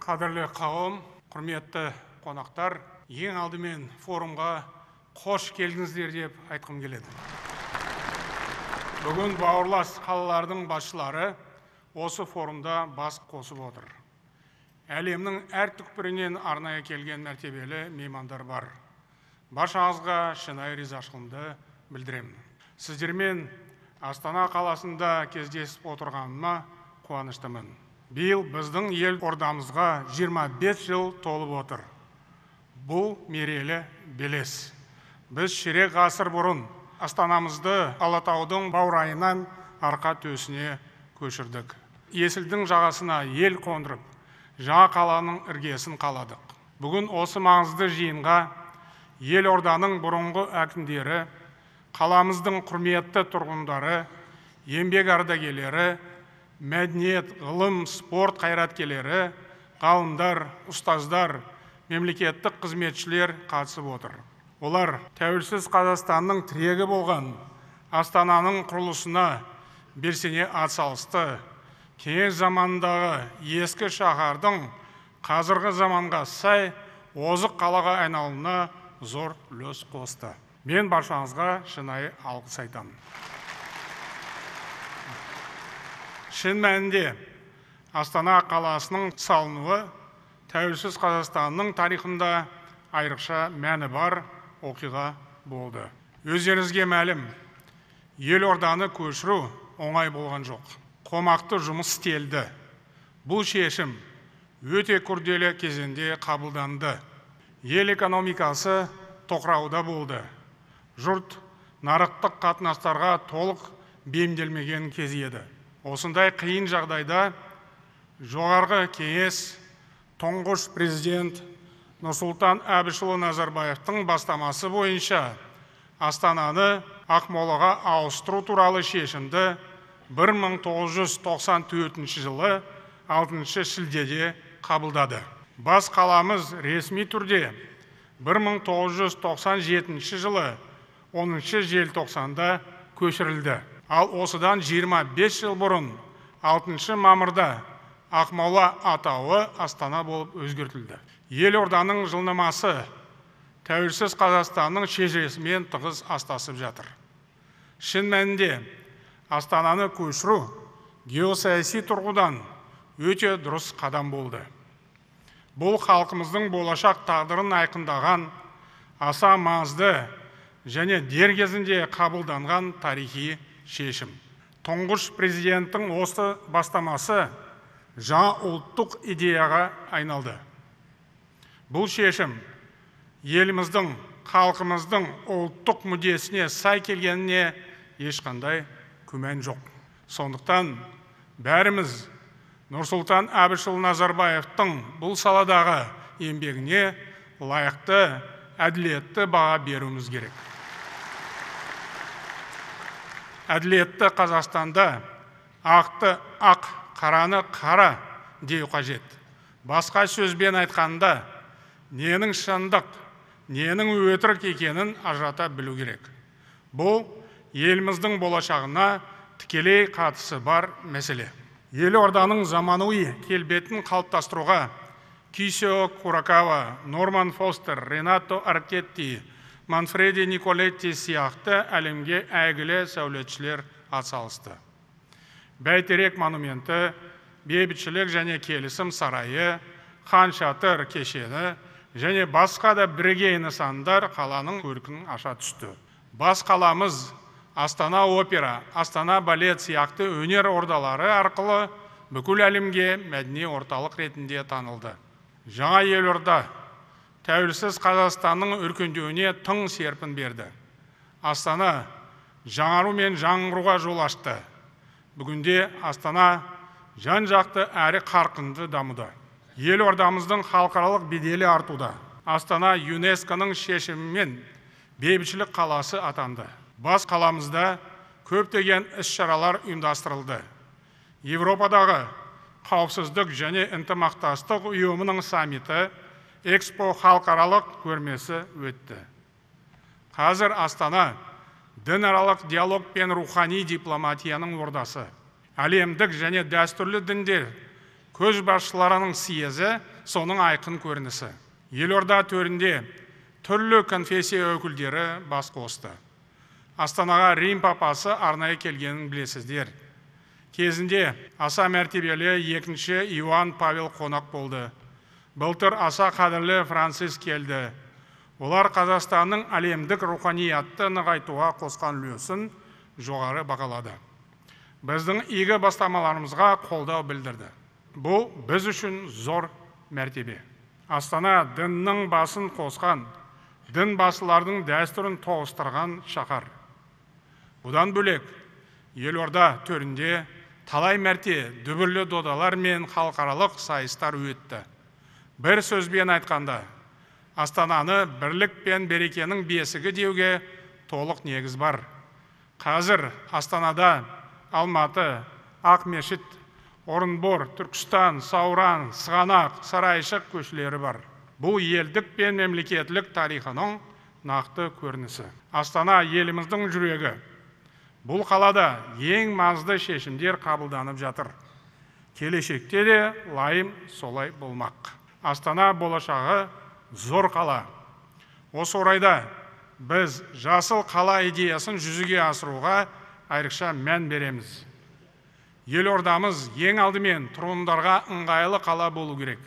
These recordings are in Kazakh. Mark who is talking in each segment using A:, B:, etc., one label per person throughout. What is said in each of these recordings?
A: Қадірлі қауым, құрметті қонақтар, ең алдымен форумға қош келдіңіздер деп айтқым келеді. Бүгін бауырлас қалалардың басшылары осы форумда бас қосып отыр. Әлемнің әр түкпірінен арнайы келген мәртебелі меймандар бар. Баршаңызға шынайы ризашылығымды білдіремін. Сіздермен Астана қаласында кездесіп отырғаныма қуаныштымын. Биыл біздің ел ордамызға 25 жыл толып отыр. Бұл мерейлі белес. Біз ширек ғасыр бұрын Астанамызды Алатаудың баурайынан арқа төсіне көшірдік. Есілдің жағасына ел қондырып, жаңа қаланың іргесін қаладық. Бүгін осы маңызды жиынға елорданың бұрынғы әкімдері, қаламыздың құрметті тұрғындары, еңбек ардагерлері, мәдениет, ғылым, спорт қайраткерлері, ғалымдар, ұстаздар, мемлекеттік қызметшілер қатысып отыр. Олар тәуелсіз Қазақстанның тірегі болған Астананың құрылысына белсене атсалысты. Кеңес заманындағы ескі шаһардың қазіргі заманға сай озық қалаға айналуына зор үлес қосты. Мен баршаңызға шынайы алғыс айтамын. Шын мәнінде Астана қаласының салынуы тәуелсіз Қазақстанның тарихында айрықша мәні бар оқиға болды. Өздеріңізге мәлім, елорданы көшіру оңай болған жоқ. Қомақты жұмыс істелді. Бұл шешім өте күрделі кезеңде қабылданды. Ел экономикасы тоқырауда болды. Жұрт нарықтық қатынастарға толық бейімделмеген кез еді. Осындай қиын жағдайда жоғарғы кеңес, тұңғыш президент Нұрсұлтан Әбішұлы Назарбаевтың бастамасы бойынша Астананы Ақмолаға ауыстыру туралы шешімді 1994 жылы 6 шілдеде қабылдады. Бас қаламыз ресми түрде 1997 жылы 10 желтоқсанда көшірілді. Ал осыдан 25 жыл бұрын 6 мамырда Ақмола атауы Астана болып өзгертілді. Елорданың жылнамасы тәуелсіз Қазақстанның шежіресімен тығыз астасып жатыр. Шын мәнінде Астананы көшіру геосаяси тұрғыдан өте дұрыс қадам болды. Бұл халқымыздың болашақ тағдырын айқындаған аса маңызды және дер кезінде қабылданған тарихи шешім. Тұңғыш президенттің осы бастамасы жаңа ұлттық идеяға айналды. Бұл шешім еліміздің, халқымыздың ұлттық мүддесіне сай келгеніне ешқандай күмән жоқ. Сондықтан бәріміз Нұрсұлтан Әбішұлы Назарбаевтың бұл саладағы еңбегіне лайықты, әділетті баға беруіміз керек. Әділетті Қазақстанда ақты ақ, қараны қара деу қажет. Басқа сөзбен айтқанда, ненің шындық, ненің өтірік екенін ажырата білу керек. Бұл еліміздің болашағына тікелей қатысы бар мәселе. Елорданың заманауи келбетін қалыптастыруға Кисио Куракава, Норман Фостер, Ренато Аркетти, Манфреди Николетти сияқты әлемге әйгілі сәулетшілер атсалысты. Бәйтерек монументі, бейбітшілік және келісім сарайы, Хан Шатыр кешені және басқа да бірегей нысандар қаланың көркін аша түсті. Бас қаламыз Астана опера, Астана балет сияқты өнер ордалары арқылы бүкіл әлемге мәдени орталық ретінде танылды. Жаңа елорда тәуелсіз Қазақстанның өркендеуіне тың серпін берді. Астана жаңару мен жаңғыруға жол ашты. Бүгінде Астана жан-жақты әрі қарқынды дамыды. Елордамыздың халықаралық беделі артуда. Астана ЮНЕСКО-ның шешімімен бейбітшілік қаласы атанды. Бас қаламызда көптеген іс-шаралар ұйымдастырылды. Европадағы қауіпсіздік және ынтымақтастық ұйымының саммиті, Экспо халықаралық көрмесі өтті. Қазір Астана дінаралық диалог пен рухани дипломатияның ордасы. Әлемдік және дәстүрлі діндер көшбасшыларының съезі соның айқын көрінісі. Елорда төрінде түрлі конфессия өкілдері бас қосты. Астанаға Рим папасы арнайы келгенін білесіздер. Кезінде аса мәртебелі екінші Иоанн Павел қонақ болды. Былтыр аса қадірлі Франциск келді. Олар Қазақстанның әлемдік руханиятты нығайтуға қосқан үлесін жоғары бағалады. Біздің игі бастамаларымызға қолдау білдірді. Бұл біз үшін зор мәртебе. Астана діннің басын қосқан, дін басылардың дәстүрін тоғыстырған шаһар. Бұдан бөлек, елорда төрінде талай мәрте дүбірлі додалар мен халықаралық сайыстар өтті. Бір сөзбен айтқанда, Астананы бірлік пен берекенің бесігі деуге толық негіз бар. Қазір Астанада Алматы, Ақмешіт, Орынбор, Түркістан, Сауран, Сығанақ, Сарайшық көшелері бар. Бұл елдік пен мемлекеттілік тарихының нақты көрінісі. Астана еліміздің жүрегі. Бұл қалада ең маңызды шешімдер қабылданып жатыр. Келешекте де лайым солай болмақ. Астана болашағы зор қала. Осы орайда біз жасыл қала идеясын жүзеге асыруға айрықша мән береміз. Елордамыз ең алдымен тұрғындарға ыңғайлы қала болу керек.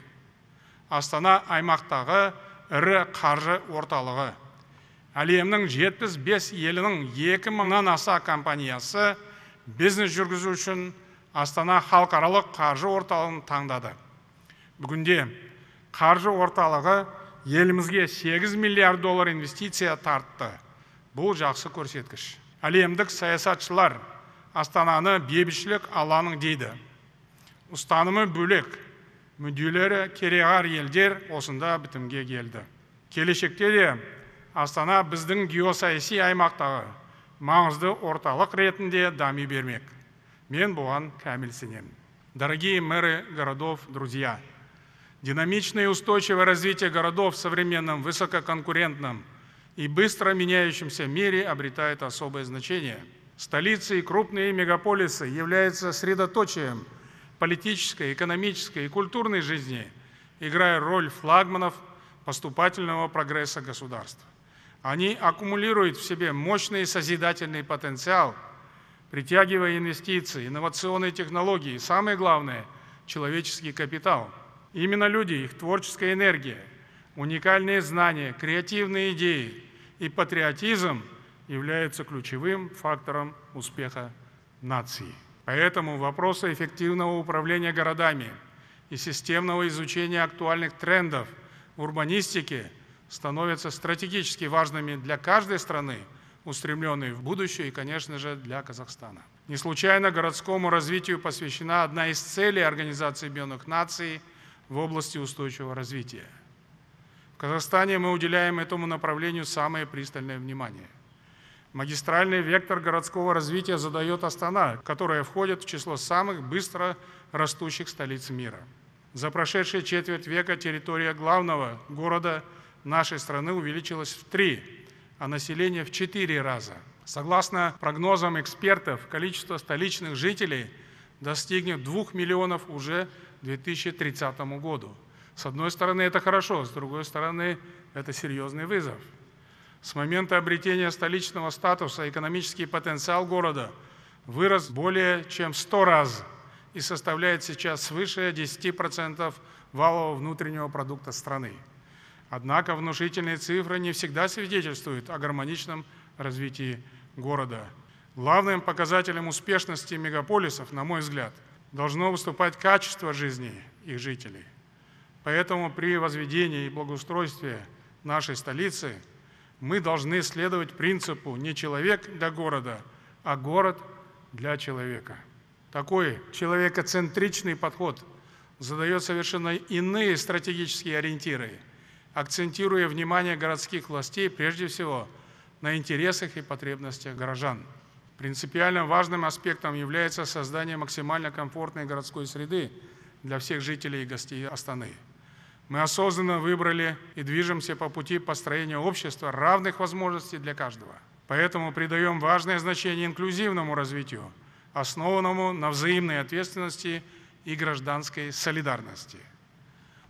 A: Астана аймақтағы ірі қаржы орталығы. Әлемнің 75 елінің 2000-нан аса компаниясы бизнес жүргізу үшін Астана халықаралық қаржы орталығын таңдады. Бүгінде қаржы орталығы елімізге 8 миллиард доллар инвестиция тартты. Бұл жақсы көрсеткіш. Әлемдік саясатшылар Астананы бейбітшілік алаңы дейді. Ұстанымы бөлек, мүдделері кереғар елдер осында бітімге келді. Келешекте де Астана біздің геосаяси аймақтағы маңызды орталық ретінде дами бермек. Мен бұған кәміл сенемін. Дорогие мэры городов, друзья, динамичное и устойчивое развитие городов в современном, высококонкурентном и быстро меняющемся мире обретает особое значение. Столицы и крупные мегаполисы являются средоточием политической, экономической и культурной жизни, играя роль флагманов поступательного прогресса государства. Они аккумулируют в себе мощный созидательный потенциал, притягивая инвестиции, инновационные технологии и, самое главное, человеческий капитал. Именно люди, их творческая энергия, уникальные знания, креативные идеи и патриотизм являются ключевым фактором успеха нации. Поэтому вопросы эффективного управления городами и системного изучения актуальных трендов в урбанистике становятся стратегически важными для каждой страны, устремленной в будущее и, конечно же, для Казахстана. Не случайно городскому развитию посвящена одна из целей Организации Объединенных Наций в области устойчивого развития. В Казахстане мы уделяем этому направлению самое пристальное внимание. Магистральный вектор городского развития задает Астана, которая входит в число самых быстро растущих столиц мира. За прошедшие четверть века территория главного города нашей страны увеличилась в 3, а население в 4 раза. Согласно прогнозам экспертов, количество столичных жителей достигнет 2 миллионов уже к 2030 году. С одной стороны, это хорошо, с другой стороны, это серьезный вызов. С момента обретения столичного статуса экономический потенциал города вырос более чем 100 раз и составляет сейчас свыше 10% валового внутреннего продукта страны. Однако внушительные цифры не всегда свидетельствуют о гармоничном развитии города. Главным показателем успешности мегаполисов, на мой взгляд, должно выступать качество жизни их жителей. Поэтому при возведении и благоустройстве нашей столицы мы должны следовать принципу не человек для города, а город для человека. Такой человекоцентричный подход задает совершенно иные стратегические ориентиры, акцентируя внимание городских властей прежде всего на интересах и потребностях горожан. Принципиально важным аспектом является создание максимально комфортной городской среды для всех жителей и гостей Астаны. Мы осознанно выбрали и движемся по пути построения общества равных возможностей для каждого. Поэтому придаем важное значение инклюзивному развитию, основанному на взаимной ответственности и гражданской солидарности.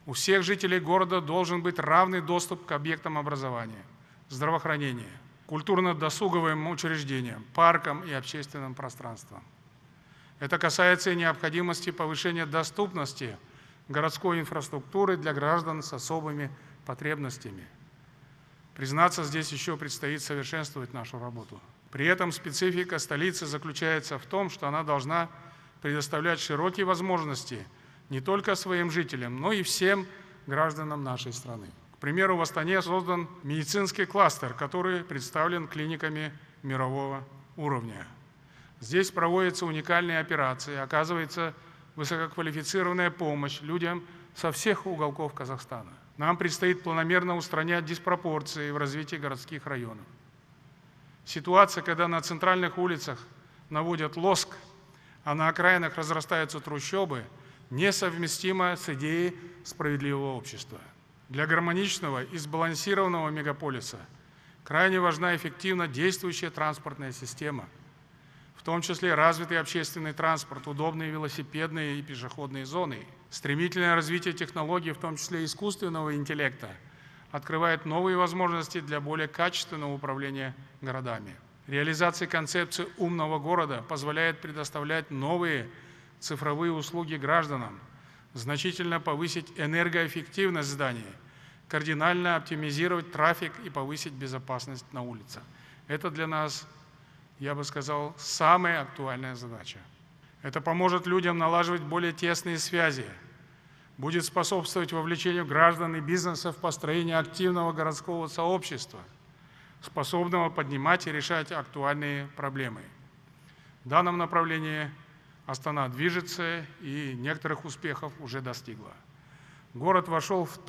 A: У всех жителей города должен быть равный доступ к объектам образования, здравоохранения, культурно-досуговым учреждениям, паркам и общественным пространствам. Это касается и необходимости повышения доступности городской инфраструктуры для граждан с особыми потребностями. Признаться, здесь еще предстоит совершенствовать нашу работу. При этом специфика столицы заключается в том, что она должна предоставлять широкие возможности не только своим жителям, но и всем гражданам нашей страны. К примеру, в Астане создан медицинский кластер, который представлен клиниками мирового уровня. Здесь проводятся уникальные операции, оказывается высококвалифицированная помощь людям со всех уголков Казахстана. Нам предстоит планомерно устранять диспропорции в развитии городских районов. Ситуация, когда на центральных улицах наводят лоск, а на окраинах разрастаются трущобы, несовместима с идеей справедливого общества. Для гармоничного и сбалансированного мегаполиса крайне важна эффективно действующая транспортная система, в том числе развитый общественный транспорт, удобные велосипедные и пешеходные зоны. Стремительное развитие технологий, в том числе искусственного интеллекта, открывает новые возможности для более качественного управления городами. Реализация концепции умного города позволяет предоставлять новые цифровые услуги гражданам, значительно повысить энергоэффективность зданий, кардинально оптимизировать трафик и повысить безопасность на улицах. Это для нас, я бы сказал, самая актуальная задача. Это поможет людям налаживать более тесные связи, будет способствовать вовлечению граждан и бизнеса в построение активного городского сообщества, способного поднимать и решать актуальные проблемы. В данном направлении Астана движется и некоторых успехов уже достигла. Город вошел в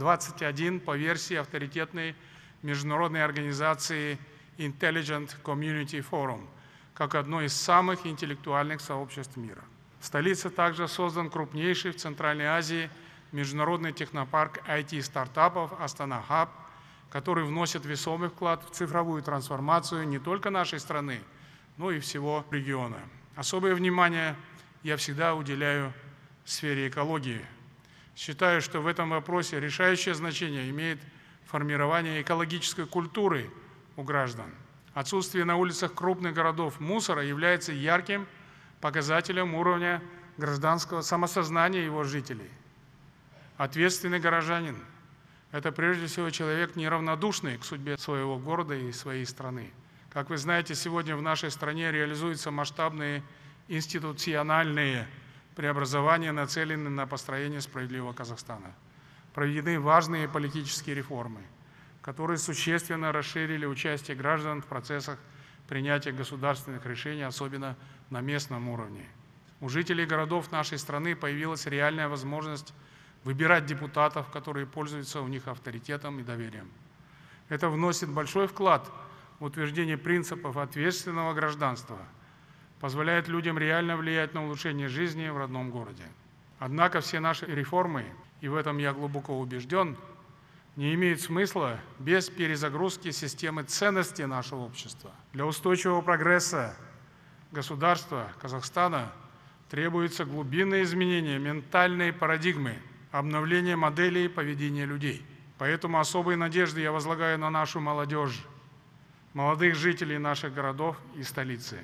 A: топ-21 по версии авторитетной международной организации Intelligent Community Forum, как одно из самых интеллектуальных сообществ мира. В столице также создан крупнейший в Центральной Азии международный технопарк IT-стартапов Астана Хаб, который вносит весомый вклад в цифровую трансформацию не только нашей страны, но и всего региона. Особое внимание я всегда уделяю сфере экологии. Считаю, что в этом вопросе решающее значение имеет формирование экологической культуры у граждан. Отсутствие на улицах крупных городов мусора является ярким показателем уровня гражданского самосознания его жителей. Ответственный горожанин – это прежде всего человек неравнодушный к судьбе своего города и своей страны. Как вы знаете, сегодня в нашей стране реализуются масштабные институциональные преобразования, нацеленные на построение справедливого Казахстана. Проведены важные политические реформы, которые существенно расширили участие граждан в процессах принятия государственных решений, особенно на местном уровне. У жителей городов нашей страны появилась реальная возможность выбирать депутатов, которые пользуются у них авторитетом и доверием. Это вносит большой вклад в утверждение принципов ответственного гражданства, позволяет людям реально влиять на улучшение жизни в родном городе. Однако все наши реформы, и в этом я глубоко убежден, не имеют смысла без перезагрузки системы ценностей нашего общества. Для устойчивого прогресса государства Казахстана требуется глубинное изменение ментальной парадигмы, обновление моделей поведения людей. Поэтому особые надежды я возлагаю на нашу молодежь, молодых жителей наших городов и столицы.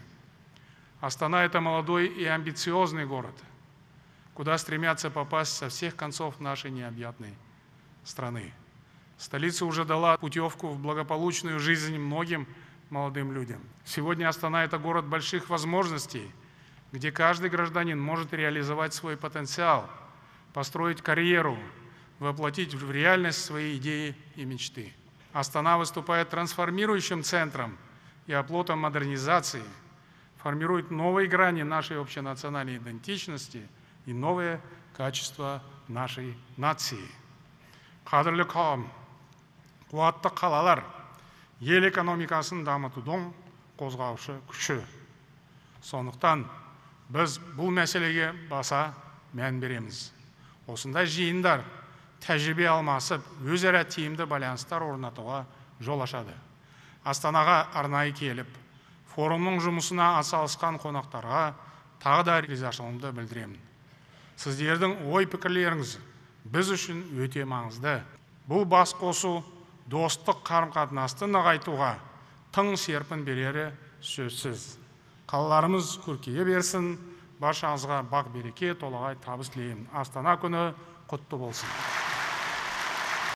A: Астана – это молодой и амбициозный город, куда стремятся попасть со всех концов нашей необъятной страны. Столица уже дала путевку в благополучную жизнь многим молодым людям. Сегодня Астана – это город больших возможностей, где каждый гражданин может реализовать свой потенциал, построить карьеру, воплотить в реальность свои идеи и мечты. Астана выступает трансформирующим центром и оплотом модернизации, формирует новые грани нашей общенациональной идентичности и новые качества нашей нации. Қадірлі қауым, қуатты қалалар ел экономикасын дамытудың қозғаушы күші. Сондықтан біз бұл мәселеге баса мән береміз. Осындай жиындар тәжірибе алмасып, өзара тиімді байланыстар орнатуға жол ашады. Астанаға арнайы келіп, форумның жұмысына атсалысқан қонақтарға тағы да ризашылығымды білдіремін. Сіздердің ой-пікірлеріңіз біз үшін өте маңызды. Бұл бас қосу достық қарым-қатынасты нығайтуға тың серпін берері сөзсіз. Қалаларымыз көркейе берсін, баршаңызға бақ береке, толағай табыс тілеймін. Астана күні құтты болсын.